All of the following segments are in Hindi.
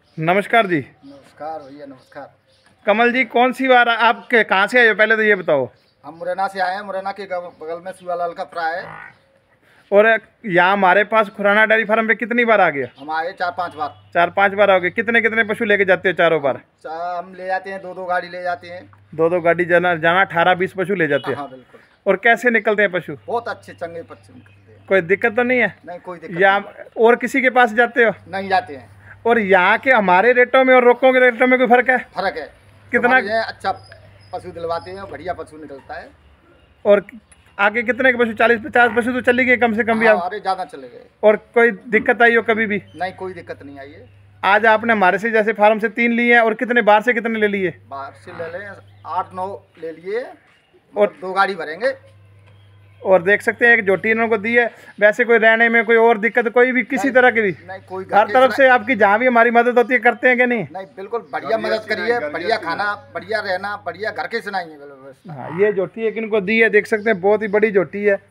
नमस्कार जी। नमस्कार भैया, नमस्कार। कमल जी, कौन सी बार आप कहाँ से आए हो, पहले तो ये बताओ। हम मुरैना से आए हैं। मुरैना के बगल में शिवालाल का प्रा है। और यहाँ हमारे पास खुराना डेयरी फार्म पे कितनी बार आ गया? हम आए 4-5 बार। 4-5 बार आओगे। कितने कितने पशु लेके जाते हो चारों बार? हम ले जाते हैं, 2-2 गाड़ी ले जाते हैं। दो गाड़ी जाना जाना 18-20 पशु ले जाते हैं। हाँ बिल्कुल। और कैसे निकलते हैं पशु? बहुत अच्छे चंगे पक्षी निकलते हैं। कोई दिक्कत तो नहीं है? नहीं, कोई दिक्कत या और किसी के पास जाते हो? नहीं जाते हैं। और यहाँ के हमारे रेटों में और रोकों के रेटों में कोई फर्क है? फर्क है। कितना? अच्छा पशु दिलवाते हैं, बढ़िया पशु निकलता है। और आगे कितने के पशु? 40-50 पशु तो चली गए कम से कम भी आप? अरे ज़्यादा चले गए। और कोई दिक्कत आई हो कभी भी? नहीं, कोई दिक्कत नहीं आई है। आज आपने हमारे से जैसे फार्म से 3 लिए हैं, और कितने बाहर से कितने ले लिए? बाहर से ले लें 8-9 ले लिए। और 2 गाड़ी भरेंगे। और देख सकते हैं एक झोटी इन्होंने को दी है। वैसे कोई रहने में कोई और दिक्कत कोई भी किसी तरह की भी? नहीं, कोई हर तरफ से आपकी जहाँ भी हमारी मदद होती है करते हैं कि नहीं? नहीं, बिल्कुल बढ़िया मदद करिए। बढ़िया खाना, बढ़िया रहना, बढ़िया घर के सुनाइए। बिल्कुल। हाँ, ये झोटी एक इनको दी है, देख सकते हैं बहुत ही बड़ी झोटी है।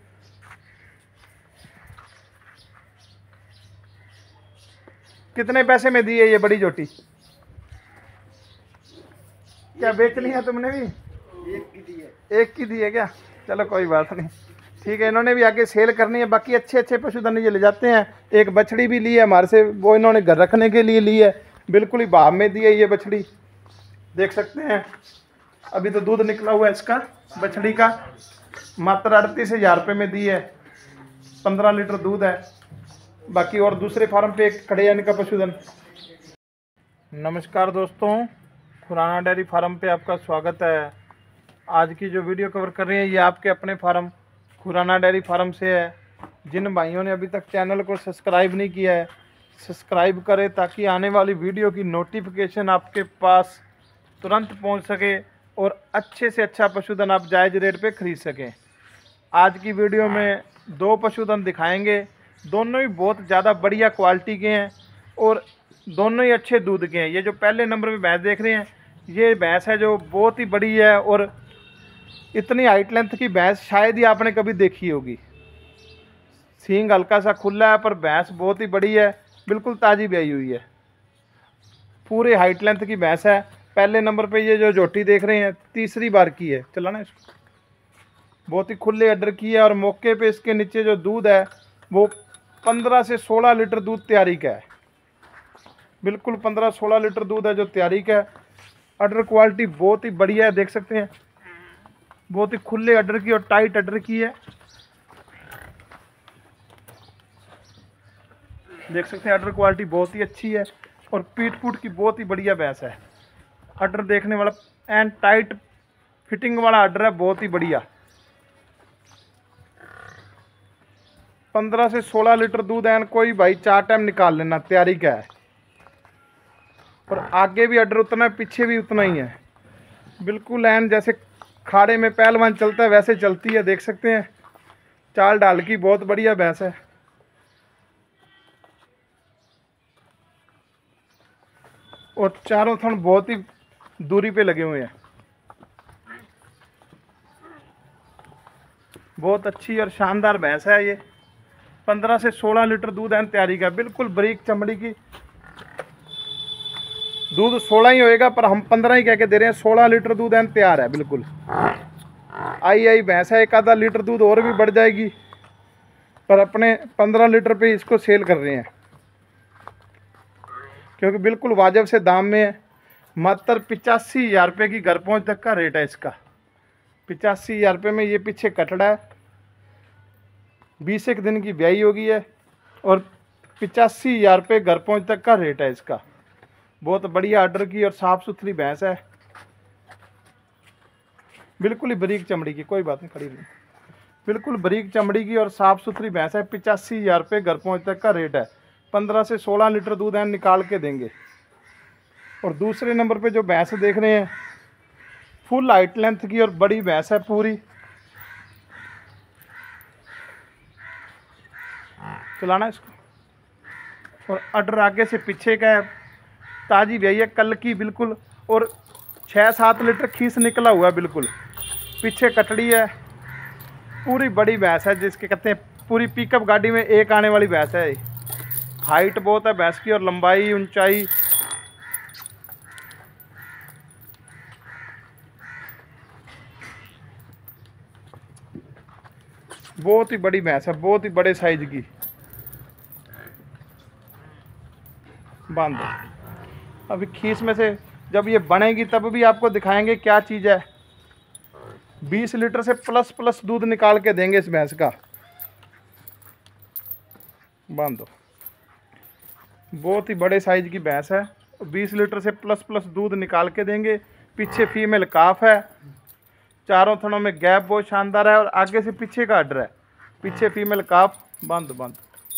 कितने पैसे में दी है ये बड़ी झोटी? क्या बेचनी है तुमने भी? एक की दी है। एक की दी है क्या? चलो कोई बात नहीं, ठीक है। इन्होंने भी आगे सेल करनी है। बाकी अच्छे अच्छे पशुधन ये ले जाते हैं। एक बछड़ी भी ली है हमारे से, वो इन्होंने घर रखने के लिए ली है। बिल्कुल ही भाव में दी है ये बछड़ी, देख सकते हैं। अभी तो दूध निकला हुआ है इसका, बछड़ी का। मात्र 38,000 रुपये में दी है। 15 लीटर दूध है। बाकी और दूसरे फार्म पे एक खड़े यानी का पशुधन। नमस्कार दोस्तों, खुराना डेयरी फार्म पे आपका स्वागत है। आज की जो वीडियो कवर कर रहे हैं ये आपके अपने फार्म खुराना डेयरी फार्म से है। जिन भाइयों ने अभी तक चैनल को सब्सक्राइब नहीं किया है, सब्सक्राइब करें ताकि आने वाली वीडियो की नोटिफिकेशन आपके पास तुरंत पहुंच सके और अच्छे से अच्छा पशुधन आप जायज़ रेट पे खरीद सकें। आज की वीडियो में 2 पशुधन दिखाएंगे। दोनों ही बहुत ज़्यादा बढ़िया क्वालिटी के हैं और दोनों ही अच्छे दूध के हैं। ये जो पहले नंबर पे भैंस देख रहे हैं, ये भैंस है जो बहुत ही बड़ी है और इतनी हाइट लेंथ की भैंस शायद ही आपने कभी देखी होगी। सींग हल्का सा खुला है पर भैंस बहुत ही बड़ी है, बिल्कुल ताज़ी ब्याई हुई है। पूरे हाइट लेंथ की भैंस है। पहले नंबर पे ये जो झोटी देख रहे हैं तीसरी बार की है, चलाना इसको। बहुत ही खुले अड्डर की है और मौके पे इसके नीचे जो दूध है वो 15 से 16 लीटर दूध तैयारी का है। बिल्कुल 15-16 लीटर दूध है जो तैयारी का है। अड्डर क्वालिटी बहुत ही बढ़िया है, देख सकते हैं। बहुत ही खुले अड्डर की और टाइट अड्डर की है, देख सकते हैं। अड्डर क्वालिटी बहुत ही अच्छी है और पीठ फूट की बहुत ही बढ़िया भैंस है। अड्डर देखने वाला एंड टाइट फिटिंग वाला अड्डर है, बहुत ही बढ़िया। 15 से 16 लीटर दूध है। कोई भाई 4 टाइम निकाल लेना, तैयारी का है। और आगे भी अड्डर उतना है, पीछे भी उतना ही है। बिल्कुल एन जैसे खाड़े में पहलवान चलता है वैसे चलती है, देख सकते हैं। चाल डाल की बहुत बढ़िया भैंस है। और चारों थन बहुत ही दूरी पे लगे हुए हैं। बहुत अच्छी और शानदार भैंस है ये। 15 से 16 लीटर दूध है तैयारी का। बिल्कुल बारीक चमड़ी की। दूध 16 ही होएगा पर हम 15 ही कह के दे रहे हैं। 16 लीटर दूध है तैयार है बिल्कुल। आई भैंस है, 1 आधा लीटर दूध और भी बढ़ जाएगी पर अपने 15 लीटर पे इसको सेल कर रहे हैं क्योंकि बिल्कुल वाजिब से दाम में है। मात्र 85,000 रुपये की घर पहुंच तक का रेट है इसका। 85,000 रुपये में ये पीछे कटड़ा है। 20 एक दिन की ब्याई होगी है और 85,000 रुपये घर पहुंच तक का रेट है इसका। बहुत बढ़िया ऑर्डर की और साफ़ सुथरी भैंस है। बिल्कुल ही बारीक चमड़ी की, कोई बात नहीं, खड़ी नहीं। बिल्कुल बारीक चमड़ी की और साफ़ सुथरी भैंस है। 85,000 रुपये घर पहुंच तक का रेट है। 15 से 16 लीटर दूध है निकाल के देंगे। और दूसरे नंबर पे जो भैंस देख रहे हैं फुल हाइट लेंथ की और बड़ी भैंस है पूरी। चलाना इसको। और अड्डर आगे से पीछे का है, ताज़ी ब्याई है कल की बिल्कुल। और 6-7 लीटर खीस निकला हुआ है बिल्कुल। पीछे कटड़ी है, पूरी बड़ी भैंस है जिसके कहते हैं पूरी पिकअप गाड़ी में एक आने वाली भैंस है। हाइट बहुत है भैंस की और लंबाई ऊंचाई बहुत ही बड़ी भैंस है, बहुत ही बड़े साइज की। बांध दो। अभी खीस में से जब ये बनेगी तब भी आपको दिखाएंगे क्या चीज़ है। 20 लीटर से प्लस दूध निकाल के देंगे इस भैंस का। बांध दो। बहुत ही बड़े साइज की भैंस है, 20 लीटर से प्लस दूध निकाल के देंगे। पीछे फीमेल काफ है, चारों थनों में गैप बहुत शानदार है और आगे से पीछे का अड्डर है। पीछे फीमेल काफ। बंद।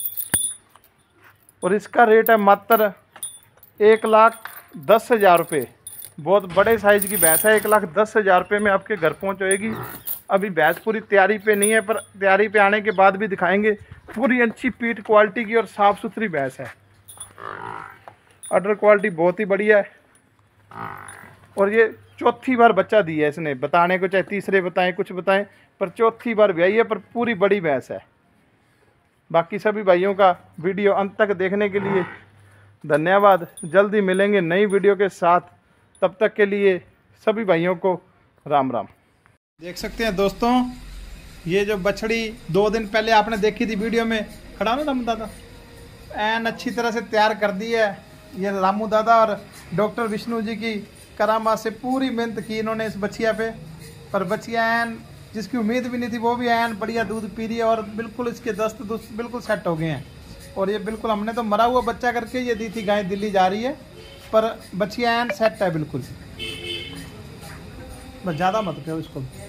और इसका रेट है मात्र 1,10,000 रुपये। बहुत बड़े साइज की भैंस है, 1,10,000 रुपये में आपके घर पहुंचेगी। अभी भैंस पूरी तैयारी पे नहीं है, पर तैयारी पे आने के बाद भी दिखाएंगे। पूरी अच्छी पीठ क्वालिटी की और साफ़ सुथरी भैंस है। अडर क्वालिटी बहुत ही बढ़िया है और ये चौथी बार बच्चा दिया है इसने। बताने को चाहे तीसरे बताएं, कुछ बताएं, पर चौथी बार ब्याई है, पर पूरी बड़ी भैंस है। बाकी सभी भाइयों का वीडियो अंत तक देखने के लिए धन्यवाद। जल्दी मिलेंगे नई वीडियो के साथ, तब तक के लिए सभी भाइयों को राम राम। देख सकते हैं दोस्तों, ये जो बछड़ी 2 दिन पहले आपने देखी थी वीडियो में, खड़ा ना रामू दादा, एन अच्छी तरह से तैयार कर दी है। ये रामू दादा और डॉक्टर विष्णु जी की करामात से पूरी मेहनत की इन्होंने इस बछिया पे। पर बछिया एन जिसकी उम्मीद भी नहीं थी वो भी एन बढ़िया दूध पी रही है और बिल्कुल इसके दस्त दुस्त बिल्कुल सेट हो गए हैं। और ये बिल्कुल, हमने तो मरा हुआ बच्चा करके ये दी थी गाय, दिल्ली जा रही है, पर बछिया एन सेट है बिल्कुल। बस ज़्यादा मत करो इसको।